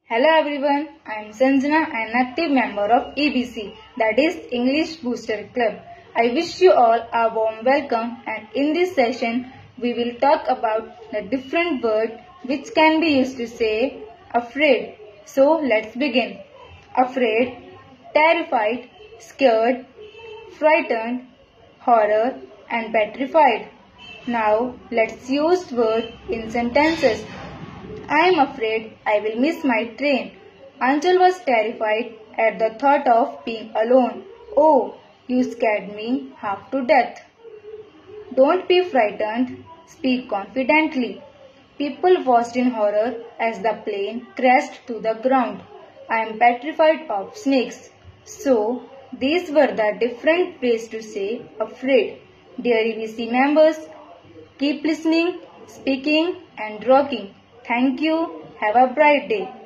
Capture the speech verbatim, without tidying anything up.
Hello everyone, I am Sanjana, an active member of E B C, that is English Booster Club. I wish you all a warm welcome, and in this session we will talk about the different words which can be used to say afraid. So let's begin. Afraid, terrified, scared, frightened, horror and petrified. Now let's use words in sentences. I am afraid I will miss my train. Anchal was terrified at the thought of being alone. Oh, you scared me half to death. Don't be frightened. Speak confidently. People watched in horror as the plane crashed to the ground. I am petrified of snakes. So, these were the different ways to say afraid. Dear E B C members, keep listening, speaking and rocking. Thank you. Have a bright day.